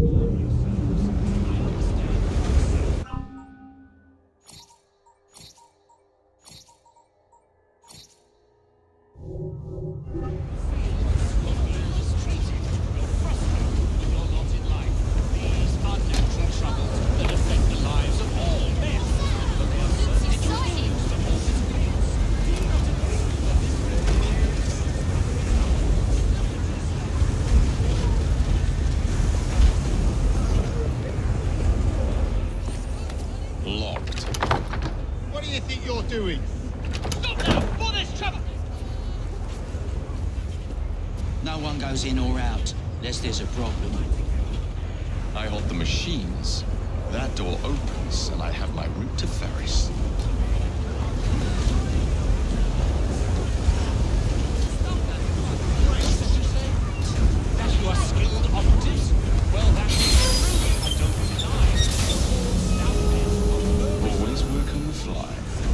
Doing? Stop now! For this trouble! No one goes in or out unless there's a problem. I hold the machines. That door opens, and I have my route to Ferris. That you are skilled operatives? Well, that's true. I don't deny. Always work on the fly.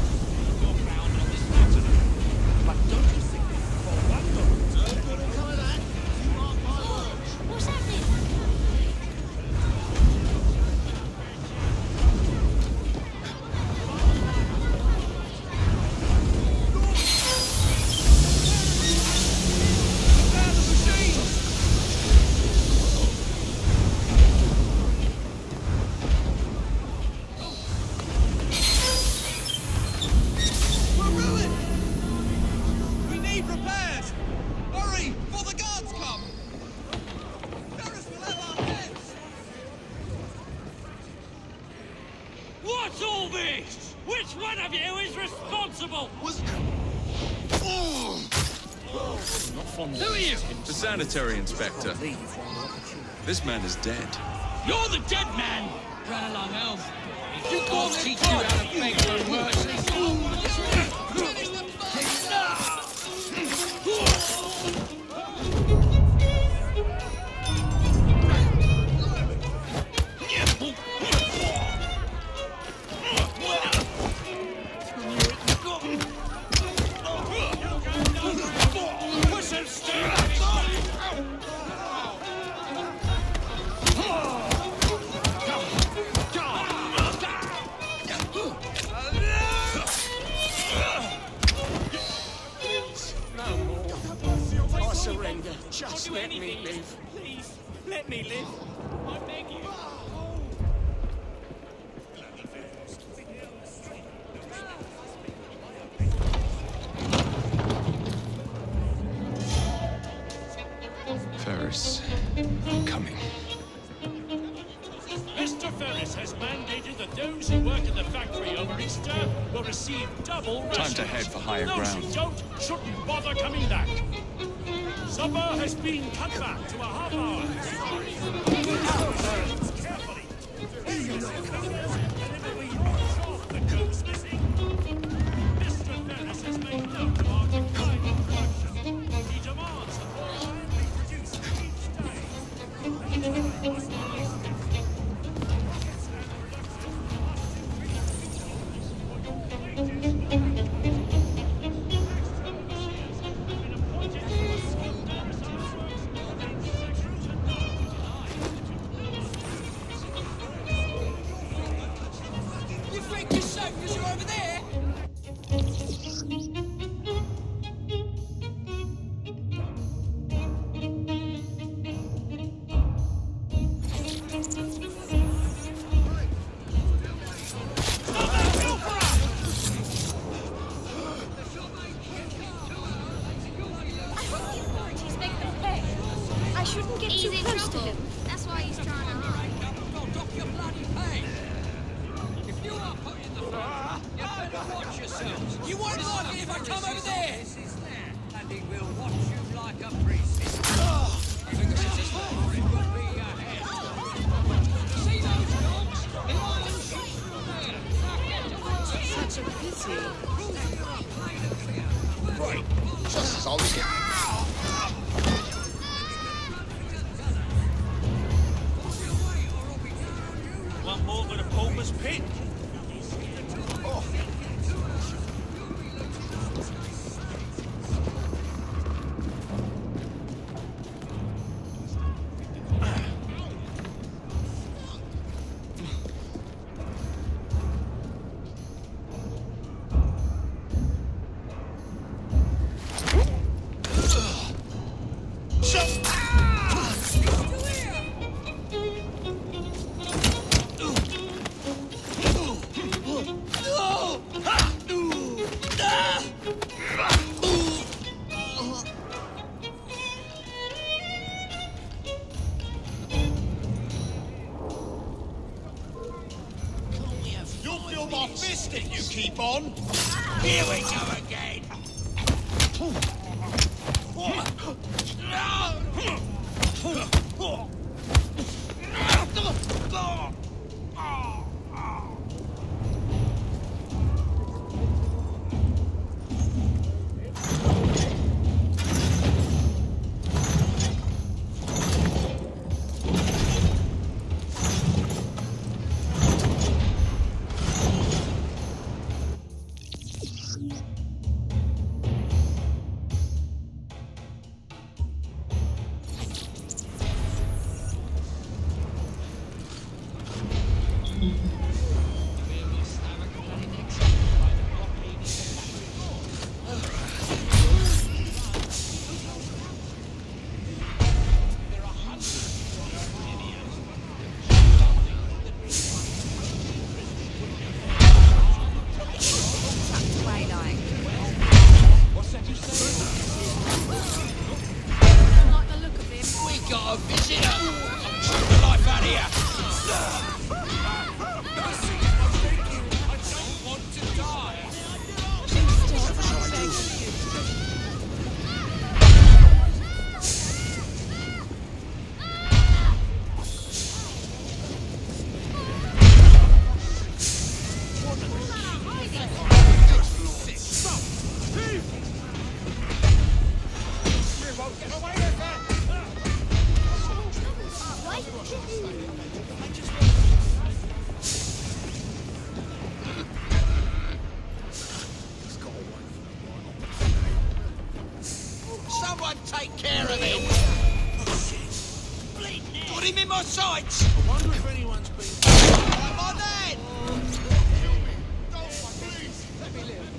What's all this? Which one of you is responsible? Who are you? The sanitary inspector. This man is dead. You're the dead man! Run along, Elf. You can't teach you how to beg for mercy. Just let me live. Please, let me live. I beg you. Ferris, I'm coming. Mr. Ferris has mandated that those who work in the factory over Easter will receive double rations. Time to head for higher ground. Those who don't shouldn't bother coming back. Supper has been cut back to a half hour. Carefully. The coat's missing. Mr. Ferris has made note of our declining production. He demands that more iron be produced each day. missed it, you keep on. Here we go again. Take care of him! Got him in my sights! I wonder if anyone's been... Come on then! Let me live.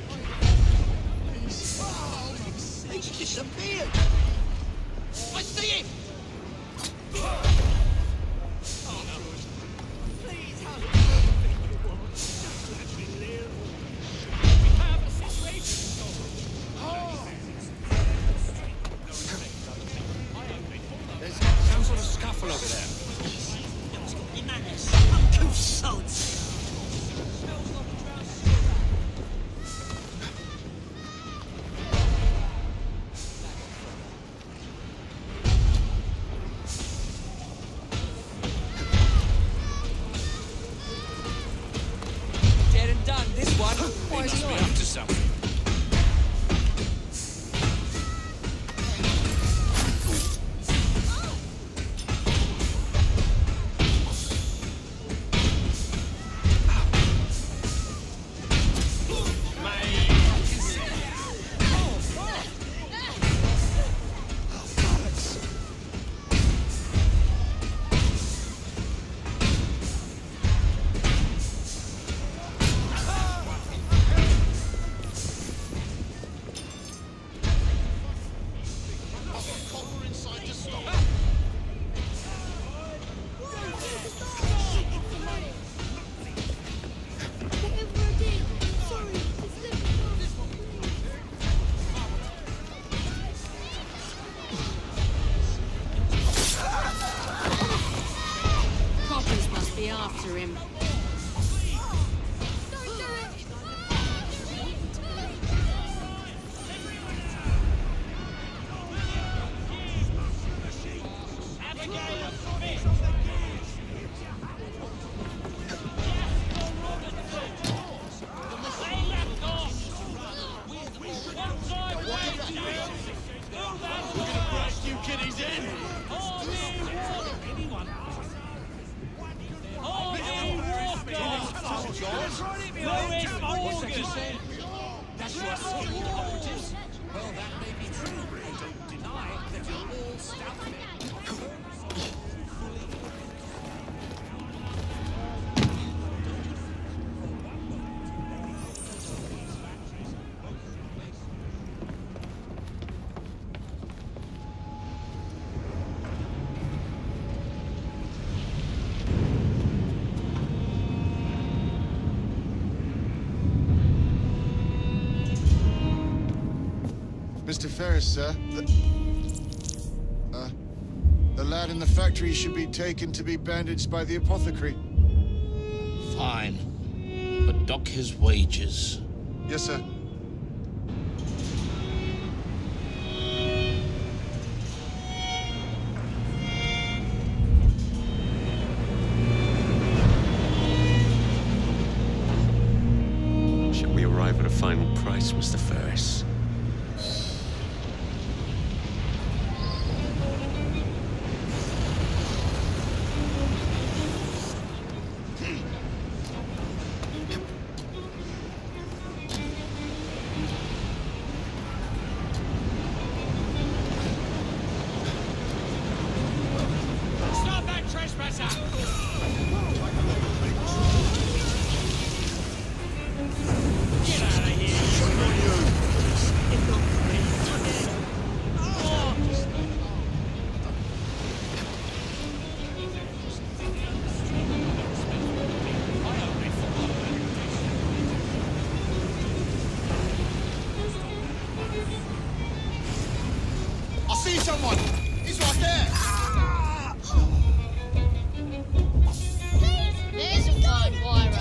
He's disappeared! I see him! After him. That's your secret operatives? Well, that may be true. I don't deny that you're all stout men. Mr. Ferris, sir. The lad in the factory should be taken to be bandaged by the apothecary. Fine. But dock his wages. Yes, sir. Shall we arrive at a final price, Mr. Ferris? Stop that trespasser! Get out of here! I see someone! He's right there! There's a fine wire.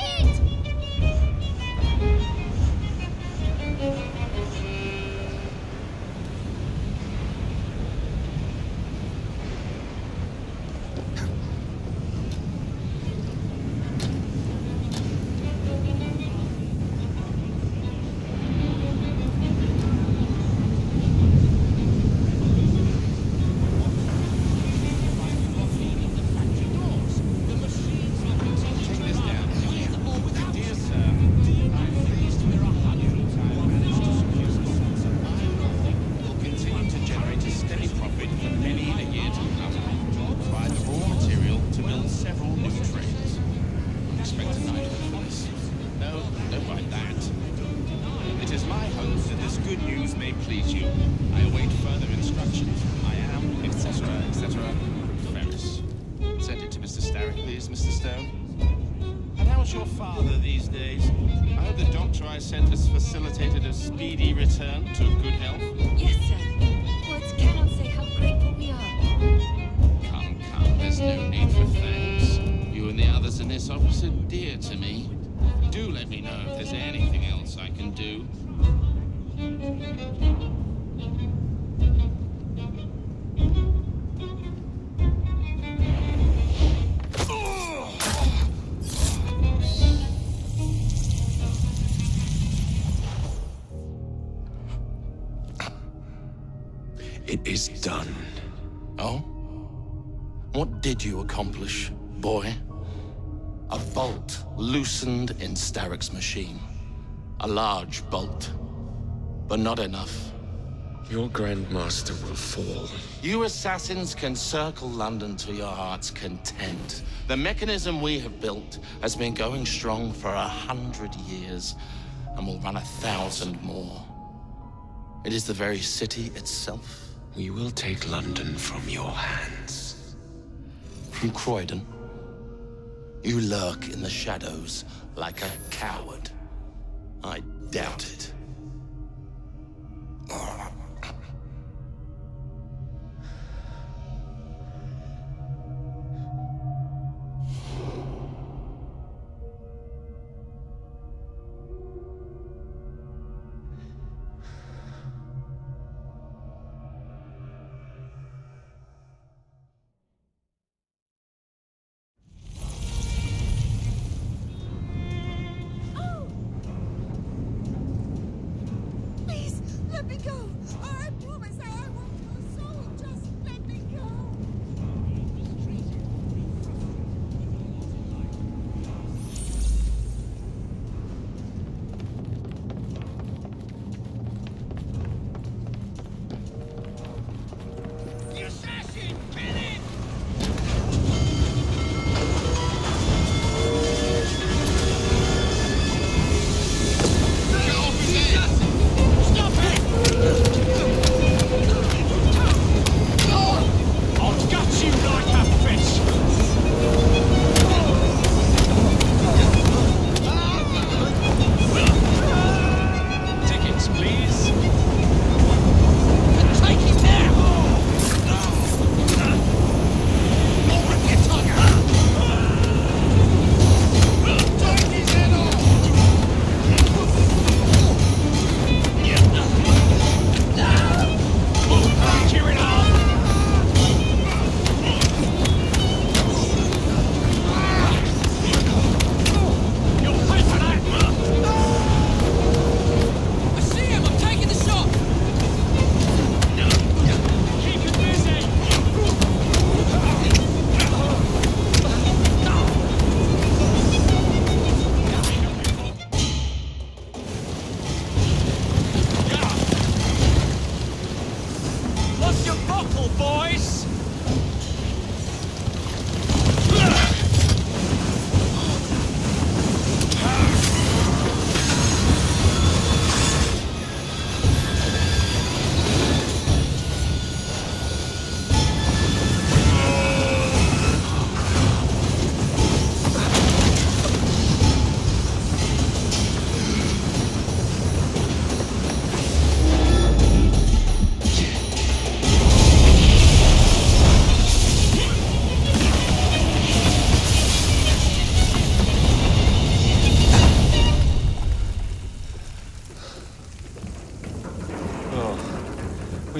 Good news may please you. I await further instructions. I am, etc., etc., Ferris. Send it to Mr. Starrick, please, Mr. Stone. And how's your father these days? I hope the doctor I sent has facilitated a speedy return to good health. Yes, sir. Words cannot say how grateful we are. Come, there's no need for thanks. You and the others in this office are dear to me. Do let me know if there's anything else I can do. It is done. Oh? What did you accomplish, boy? A bolt loosened in Starrick's machine. A large bolt. But not enough. Your Grandmaster will fall. You assassins can circle London to your heart's content. The mechanism we have built has been going strong for 100 years and will run 1,000 more. It is the very city itself. We will take London from your hands. From Croydon. You lurk in the shadows like a coward. I doubt it. Please, let me go. I promise I won't your soul. Just let me go. The assassin! Kill him! Stop it!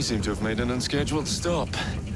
seem to have made an unscheduled stop.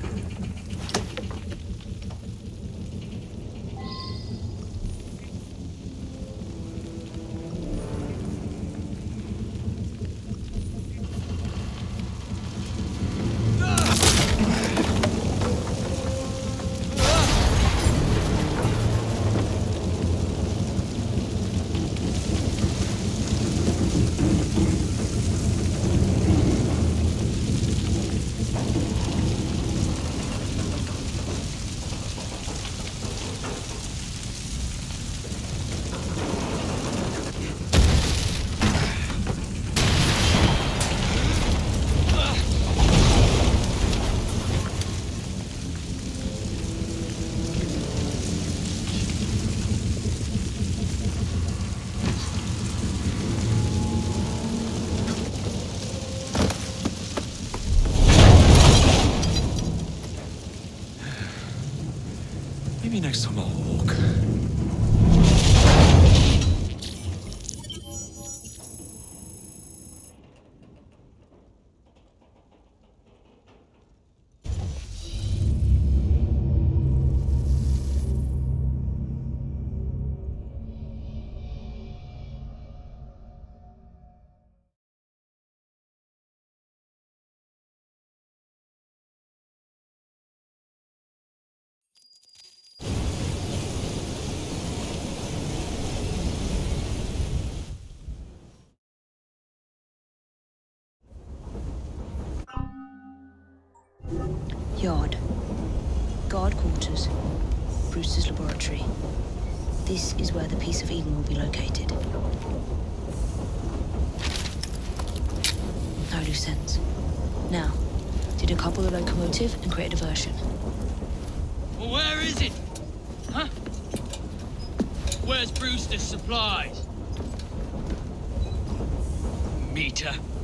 Maybe next time I'll walk. Yard. Guard quarters. Brewster's laboratory. This is where the piece of Eden will be located. No loose ends. Now, to decouple the locomotive and create a diversion. Well, where is it? Huh? Where's Brewster's supplies? Meter.